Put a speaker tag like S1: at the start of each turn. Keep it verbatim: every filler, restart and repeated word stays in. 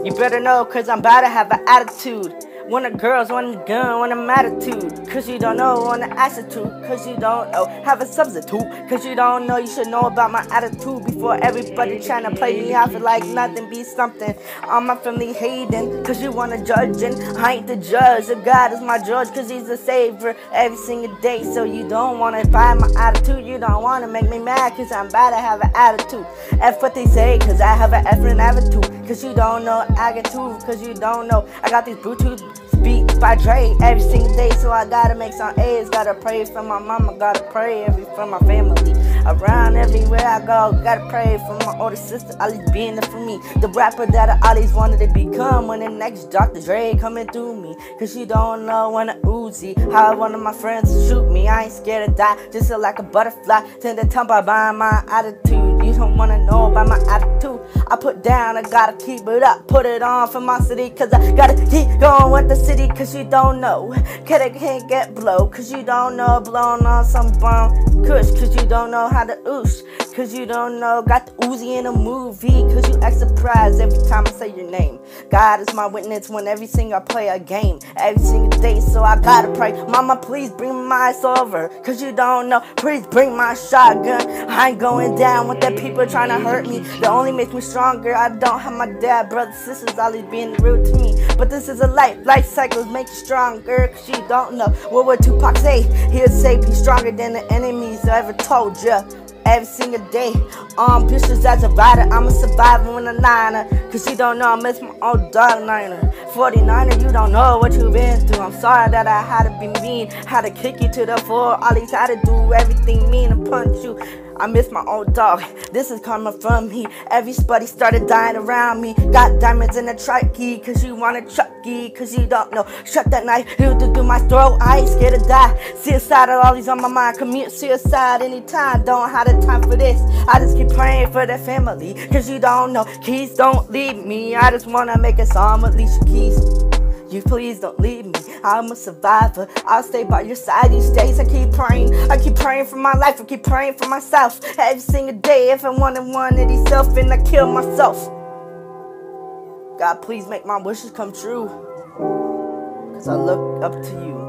S1: You better know, cause I'm about to have an attitude. When the girls want a gun, want an attitude. Cause you don't know, want an attitude. Cause you don't know, have a substitute. Cause you don't know, you should know about my attitude. Before everybody tryna play me, I feel like nothing be something. All my family hating, cause you wanna judge. And I ain't the judge, the God is my judge. Cause he's the savior every single day. So you don't wanna buy my attitude. You don't wanna make me mad, cause I'm about to have an attitude. F what they say, cause I have an effing attitude. Cause you don't know attitude, cause you don't know I got these Bluetooth beats by Dre every single day. So I gotta make some A's, gotta pray for my mama, gotta pray every for my family. Around everywhere I go, gotta pray for my older sister, always being there for me. The rapper that I always wanted to become when the next Doctor Dre coming through me. Cause you don't know when a Uzi, how one of my friends shoot me. I ain't scared to die, just feel like a butterfly. Tend to tell by my attitude. You don't wanna know about my attitude. I put down, I gotta keep it up, put it on for my city. Cause I gotta keep going with the city. Cause you don't know, cause I can't get blow. Cause you don't know, blowing on some bomb kush. Cause you don't know how to oosh. Cause you don't know, got the Uzi in a movie. Cause you act surprised every time I say your name. God is my witness when every single I play a game. Every single day, so I gotta pray. Mama, please bring my ass over. Cause you don't know, please bring my shotgun. I ain't going down with the people trying to hurt me. That only makes me stronger. I don't have my dad, brothers, sisters, always being rude to me. But this is a life, life cycles make you stronger. Cause you don't know, what would Tupac say? He'll say be stronger than the enemies I ever told ya. Every single day, um, pictures as a rider, I'm a survivor in a niner. Cause you don't know, I miss my old dog niner. forty-niner, you don't know what you've been through. I'm sorry that I had to be mean, had to kick you to the floor. All these had to do everything mean and punch you. I miss my old dog, this is coming from me. Everybody started dying around me. Got diamonds in the trikey, cause you want a Chucky. Cause you don't know, shut that knife, you to do my throat. I ain't scared to die, suicidal, all these on my mind. Commute suicide anytime, don't have the time for this. I just keep praying for the family. Cause you don't know, Keys don't leave me. I just wanna make a song with Alicia Keys. You please don't leave me, I'm a survivor. I'll stay by your side these days. I keep praying, I keep praying for my life. I keep praying for myself every single day. If I wanted one of these self, and I kill myself. God, please make my wishes come true. Cause I look up to you.